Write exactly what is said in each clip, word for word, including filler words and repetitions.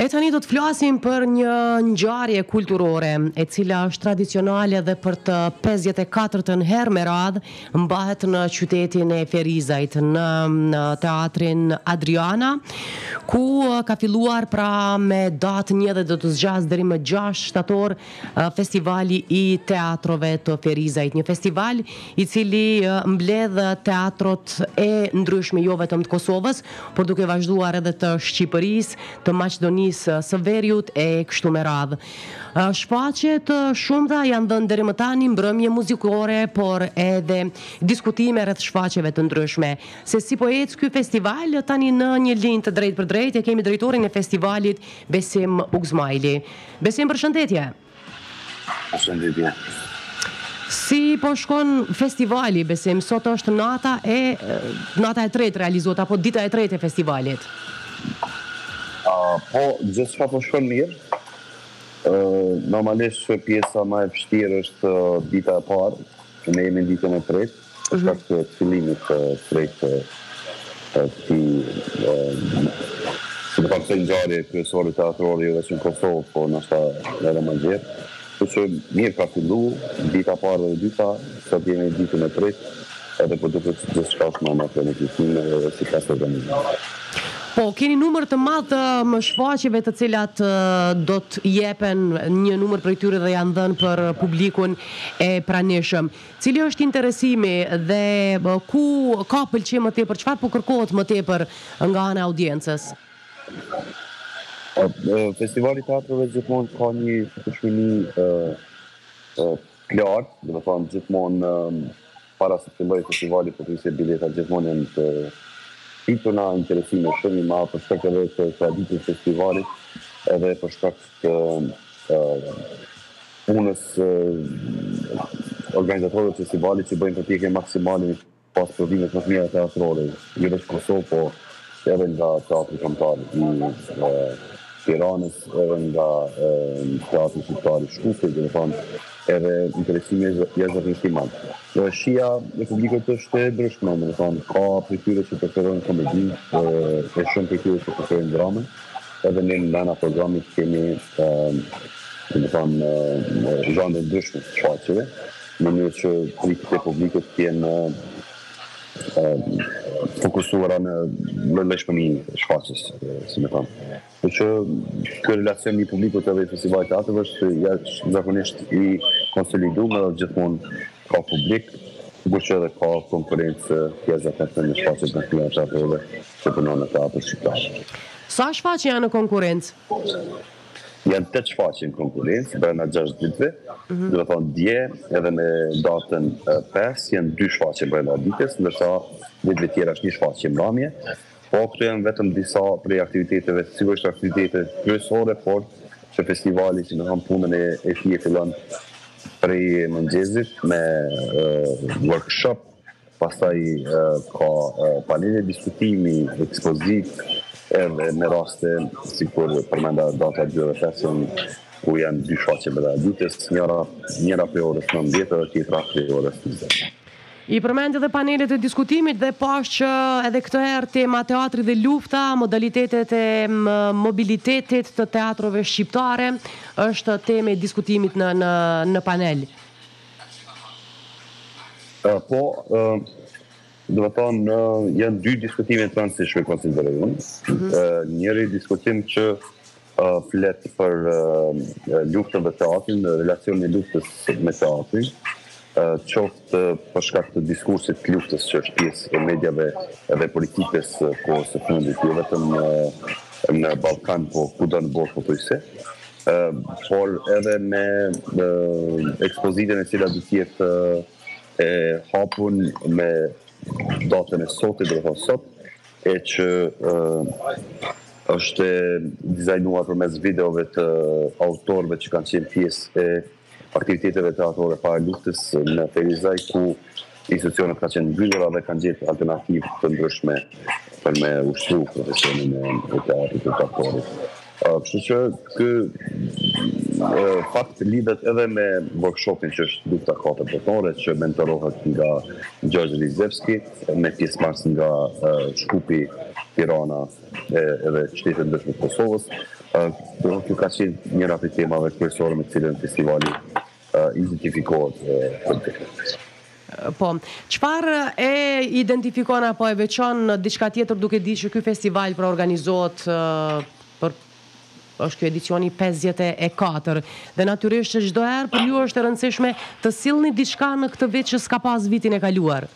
E tani do të flasim për një ngjarje kulturore e cila është tradicionale dhe për të pesëdhjetë e katërtën herë me radhë mbahet në qytetin e Ferizajt, në, në teatrin Adriana, ku ka filluar pra me datë një dhe do të zgjas deri më gjashtë shtator festivali i teatrove të Ferizajt, një festival i cili mbledh teatrot e ndryshme jo vetëm të Kosovës, por duke vazhduar edhe të Shqipërisë, të Maqedonisë së Veriut e kështu me radhë. Shfaqje të shumta janë dhënë deri më tani, mbrëmje muzikore, por edhe diskutime rreth shfaqjeve të ndryshme. Se si po ecë ky festival, tani në një linjë të drejtë për drejtë e kemi drejtorin e festivalit Besim Ugzmajli. Besim, përshëndetje. Përshëndetje. Si po shkon festivali, Besim? Sot është nata e nata e tretë realizohet apo dita e tretë e festivalit? Uh, po, gjithë shka po shkon mirë. Uh, normalisht pjesa ma e vështirë është uh, dita e parë, ne jemi në ditën e tretë, për shkak të fillimit të tretë të këtij, si më kam thënë ngjarje kryesore teatrore jo vetëm në Kosovë, po ndoshta edhe më gjerë. Kështu që mirë ka fillu, dita e parë dhe e dyta, sot jemi në ditën e tretë, edhe po duket gjithë shka është më në planifikime dhe si ka së organizuar. Po, keni numër të madh të më shfaqjeve të cilat do të jepen, një numër prej tyre dhe janë dhënë për publikun e pranishëm. Cili është interesimi dhe ku ka pëlqim më tepër, çfarë po kërkohet më tepër nga ana e audiencës? Festivali teatrove gjithmonë ka një përshëni të lartë, do të thonë gjithmonë para se të fillojë festivali, po prisje bileta gjithmonë janë të fitur na interesime shumë i madh për shkak edhe të traditës së festivalit, edhe për shkak të punës organizatorëve të festivalit që bëjnë përpjekje maksimale pas prodhimit më të mira teatrore, jo vetëm në Kosovë, po edhe nga teatri kombëtar i Tiranës, edhe nga teatri shqiptar i Shkupit, do të thonë, edhe interesimi jashtëzakonisht i madh. Shija e publikut është e ndryshme, do të thonë, ka prej tyre që preferojnë komedi, e shumë prej tyre që preferojnë dramën, edhe ne në ana programit kemi, do të thonë, zhanre ndryshme të shfaqjeve, në mënyrë që kritikët e publikut të jenë fokusuara në lëshmërinë e shfaqjes, si më thonë. Por që ky relacion i publikut edhe i festivalit teatrove është jashtëzakonisht i konsoliduar dhe gjithmonë ka publik, por që edhe ka konkurrencë jashtëzakonshme në shfaqjet e teatrove që punojnë në teatrin shqiptar. Sa shfaqje janë në konkurrencë? Janë tetë shfaqje në konkurrencë, brenda gjashtë ditëve, do të thonë dje edhe me datën pesë janë dy shfaqje brenda ditës, ndërsa ditëve tjera është një shfaqje mbrëmje. Po këto janë vetëm disa prej aktiviteteve, sigurisht aktivitete kryesore, por që festivali, si më thonë, punën e, e tij e fillon prej mëngjesit me uh, workshop, pastaj uh, ka uh, panele diskutimi, ekspozit, edhe me raste sikur përmenda data dy dhe pesë ku janë dy shfaqje brenda ditës, njëra njëra prej orës nëntëdhjetë dhe tjetra prej orës njëzet. I përmend edhe panelet e diskutimit dhe pash që edhe këtë herë tema teatri dhe lufta, modalitetet e mobilitetit të teatrove shqiptare është temë e diskutimit në në në panel. Uh, po, uh, do të thonë janë dy diskutime të rëndësishme konsideroj unë. Mm-hmm. uh, njëri diskutim që uh, flet për uh, luftën dhe teatrin, relacionin e luftës me teatrin. Uh, qoftë uh, për shkak të diskursit të luftës që është pjesë e medjave edhe politikës uh, kohës së fundit, jo vetëm uh, në Ballkan, po kudo në botë pothuajse. Uh, por edhe me uh, ekspozitën e cila do të jetë uh, e hapur me datën e sotit, do të thonë sot, e që uh, është dizajnuar përmes videove të autorëve që kanë qenë pjesë e aktiviteteve teatrore para luftës në Ferizaj, ku institucionet ka qenë mbyllura dhe kanë gjetë alternativë të ndryshme për me ushtru profesionin e teatrit të teatrit. Kështu që ky fakt lidhet edhe me workshopin që është lufta katër botërore, që mentorohet nga Gjorgj Rizevski, me pjesëmarrës nga Shkupi, Tirana edhe qytetet ndryshme të Kosovës. Kjo ka qenë njëra prej temave kryesore me të cilën festivali identifikohet për të. Po, çfarë e identifikon apo e veçon diçka tjetër duke ditë që ky festival pra organizohet për është kjo edicioni pesëdhjeet e katër dhe natyrisht që çdo herë për ju është e rëndësishme të sillni diçka në këtë vit që s'ka pas vitin e kaluar.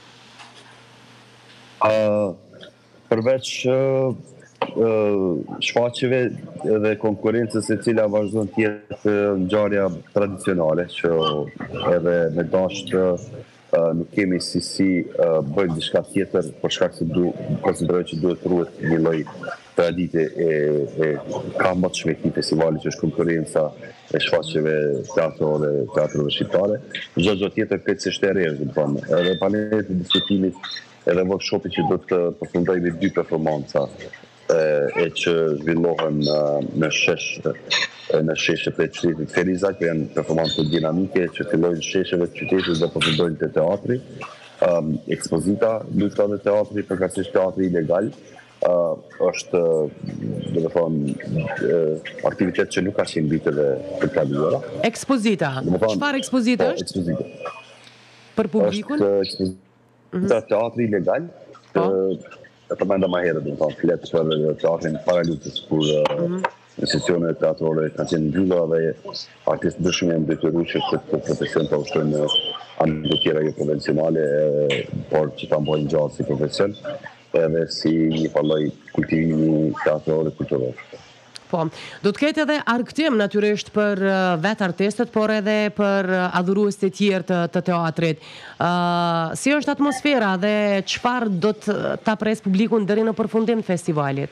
Uh, përveç uh, uh, shfaqjeve dhe konkurrencës e cila vazhdon të jetë ngjarja tradicionale që edhe me dashur uh, nuk kemi si si uh, bëjmë diçka tjetër për shkak se du konsideroj që duhet ruhet një lloj tradite e, e këmbëve të festivalit që është konkurrenca e shfaqjeve teatrore, teatrove shqiptare. Çdo gjë tjetër krejtësisht e re, do të thonë. Edhe paneli i diskutimit edhe workshopi që do të përfundojë me dy performanca e, e që zhvillohen në shesh në sheshet e qytetit Feriza, që janë performanca dinamike që fillojnë shesheve të qytetit dhe përfundojnë te teatri. Um, ekspozita lufta dhe teatri, përkatësisht teatri ilegal. Uh, është, do të thonë, uh, aktivitet që nuk ka qenë viteve të kaluara. Ekspozita. Çfarë ekspozita është? Ekspozita. Për publikun? Është ekspozita teatri ilegal. E përmenda më herët, do të thonë, flet për teatrin paralutës, kur institucionet teatrore kanë qenë mbyllura dhe artistë ndryshëm janë detyruar që këtë profesion ta ushtrojnë në anë të tjera jo konvencionale, por që ta mbajnë gjatë si profesion, edhe si një lloj kultivimi teatror dhe kulturor. Po, do të ketë edhe argëtim natyrisht për vetë artistët, por edhe për adhuruesit e tjerë të, të teatrit. Uh, si është atmosfera dhe çfarë do të ta pres publikun deri në përfundim të festivalit?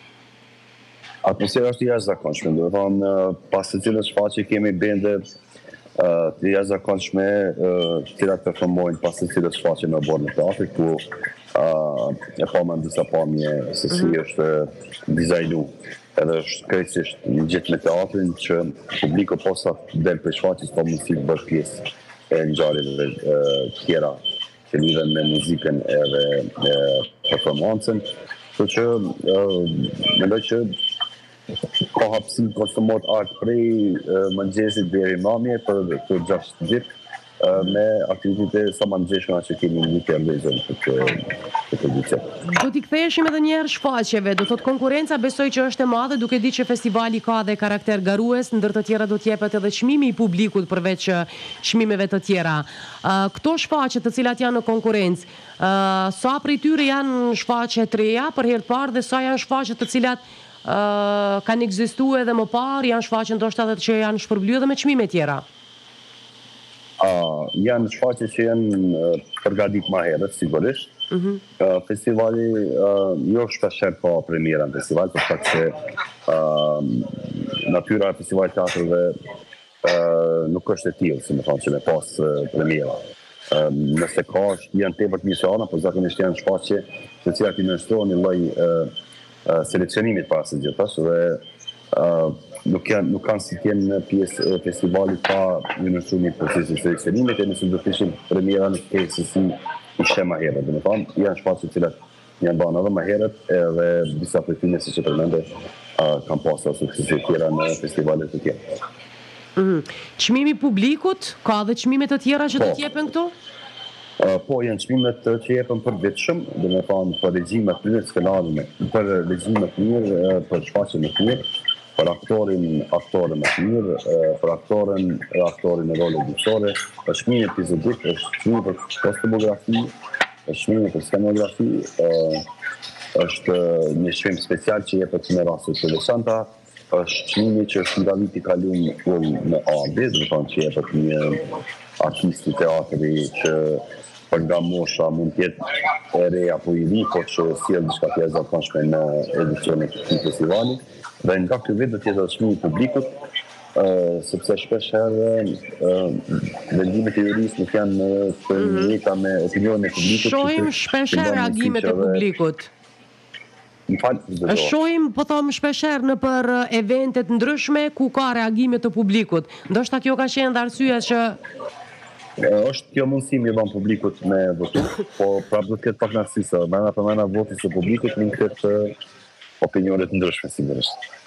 Atmosfera është jashtëzakonshme, do të thonë pas së cilës shfaqje kemi bende uh, të jashtëzakonshme uh, të cilat performojnë pas së cilës shfaqje në borë në teatrit, ku uh, e pa më në disa pamje se si është dizajnu. Edhe është krejtësisht një gjithë me teatrin që publiku posa del për shfaqjes pa mundësi të bësh pjesë e ngjarjeve tjera që lidhen me muzikën edhe e, performancën. Kështu që uh, mendoj që ka hapësi konsumohet art prej mëngjesit deri mamje për të gjashtë ditë me aktivitete sa më ndjeshme që kemi në vitin e lezën këtë edicion. Do t'i ktheheshim edhe një herë shfaqjeve, do thot konkurenca besoj që është e madhe, duke ditë që festivali ka dhe karakter garues, ndër të tjera do t'jepet edhe çmimi i publikut përveç çmimeve të tjera. Uh, këto shfaqje të cilat janë në konkurrencë, uh, sa prej tyre janë shfaqje të reja për herë të parë dhe sa janë shfaqje të cilat uh, kanë ekzistuar edhe më parë, janë shfaqje ndoshta edhe që janë shpërblyer edhe me çmime tjera. Uh, janë shfaqje që janë uh, përgatit ma herët, sigurisht. Uh -huh. uh, festivali uh, jo shpesher ka premiera në festival, për shkak se uh, natyra e festivalit teatrëve uh, nuk është e tillë, si më thonë, që me pas uh, premiera. Uh, nëse ka, janë tepër të misiona, por zakonisht janë shfaqje të cilat i nënshtrohen një lloj uh, uh, seleksionimit para së gjithas dhe uh, Nuk, janë, nuk kanë si tjenë në pjesë e festivalit pa një nështru një procesin seleksionimit e nëse do të ishin premiera në kejtë se si ishte ma herët. Dhe me thonë, janë shpasë të cilat janë banë edhe ma herët edhe disa për tyne si që përmende uh, kanë pasur suksese tjera në festivalet të tjera. Mm. Çmimi publikut, ka dhe çmime të tjera që po, të t'jepen këtu? Uh, po, janë çmimet që jepen për vetëshëm, dhe me thonë për regjimet të mirë skenarin, për regjimet të mirë, për shfaqje më të mirë, për aktorin, aktorin më të mirë, për aktorin, aktorin në role editore, për çmimi epizodik, është çmimi për kostumografi, është çmimi për skenografi, është një çmim special që jepet në raste të veçanta, është çmimi që është nga viti kaluar në A B, do të thonë që jepet një artist i teatri që për nga mosha mund të jetë e re apo i ri, por që sjell diçka të jashtëzakonshme në edicionin e këtij festivali. Dhe nga këtë vit do të jetë çmimi i publikut, uh, sepse shpesh herë uh, vendimet e jurisë nuk janë të njëjta me opinionin e publikut. Shohim shpesh herë reagimet e publikut. Shohim, po them, shpesh herë në për evente të ndryshme ku ka reagime të publikut. Ndoshta kjo ka qenë dhe arsyeja që është kjo mundësi mi dhënë publikut me votu, po prapë do të ketë pak narcisë, mëna për mëna voti së publikut në këtë opinionet ndryshme, sigurisht.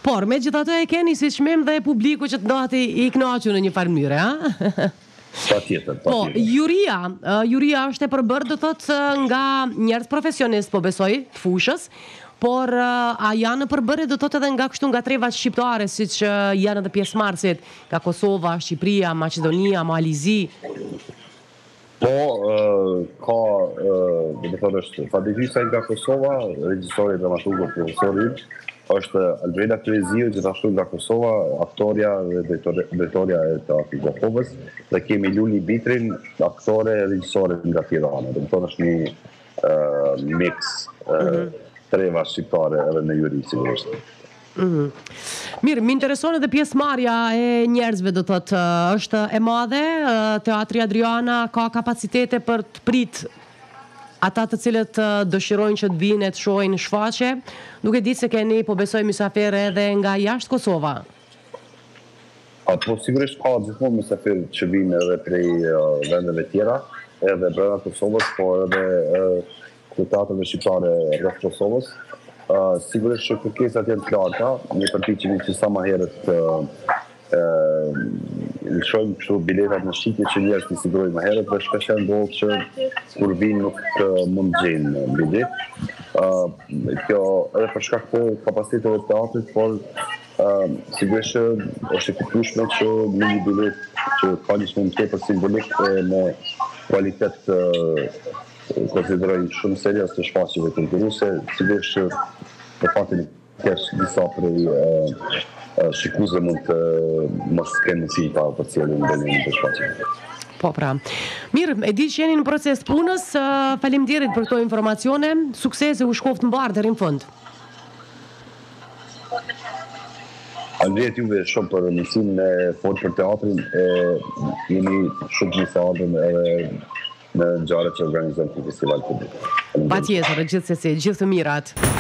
Por, me gjithatë e keni si çmim dhe publiku që të ndati i kënaqur në një farë mënyrë, ha? Pa tjetër, pa Po, tjetër. juria, uh, juria është e përbërë do thot nga njerëz profesionist, po besoj, të fushës, por uh, a janë përbërë do thot edhe nga kështu nga trevat shqiptare, siç uh, janë edhe pjesëmarrësit, nga Kosova, Shqipëria, Maqedonia, Malizi. Po, uh, ka, uh, dhe të thonë është Fadegjisa nga Kosova, regjisori, dramaturgu, profesori, është Albreda Kreziu, gjithashtu nga Kosova, aktoria dhe drejtoria e Teatrit Gjakovës, dhe kemi Luli Bitrin, aktore e regjisore nga Tirana. Dhe të thonë është një uh, mix uh, mm-hmm. treva shqiptare edhe në juri, sigurisht. Mm-hmm. Mirë, më intereson edhe pjesëmarrja e njerëzve, do thotë, është e madhe, Teatri Adriana ka kapacitete për të prit ata të cilët dëshirojnë që të vinë të shohin shfaqje, duke ditë se keni, po besoj, mysafirë edhe nga jashtë Kosova. A, po sigurisht ka gjithmonë mysafirë që vinë edhe prej uh, vendeve tjera, edhe brenda Kosovës, po edhe uh, teatrave shqiptare rreth Kosovës. Uh, sigurisht që kërkesat janë të larta, ne përpiqemi që sa më herët uh, uh, lëshojmë kështu biletat në shqipje që njerëz të sigurojnë më herët, dhe shpesh ndodh që kur vinë nuk uh, mund gjejnë bilet. Uh, kjo edhe për shkak të kapaciteteve të teatrit, por uh, sigurisht që është e kuptueshme që në një bilet që ka një çmim tepër simbolik e me kualitet uh, konsideroj shumë serioz të shfaqjeve kulturore, sigurisht që në faktin kesh disa prej uh, shikuesve mund të mos kenë si pa për cilën dhe një të shfaqjeve. Po pra. Mirë, e di që jeni në proces punës, uh, faleminderit për këto informacione, suksese, u shkoft mbar deri në fund. Faleminderit juve shumë për mësimin e fort për teatrin, e jeni shumë të mësadën edhe në ngjarjet që organizojnë këtë festival publik. Patjetër, gjithsesi, gjithë të mirat.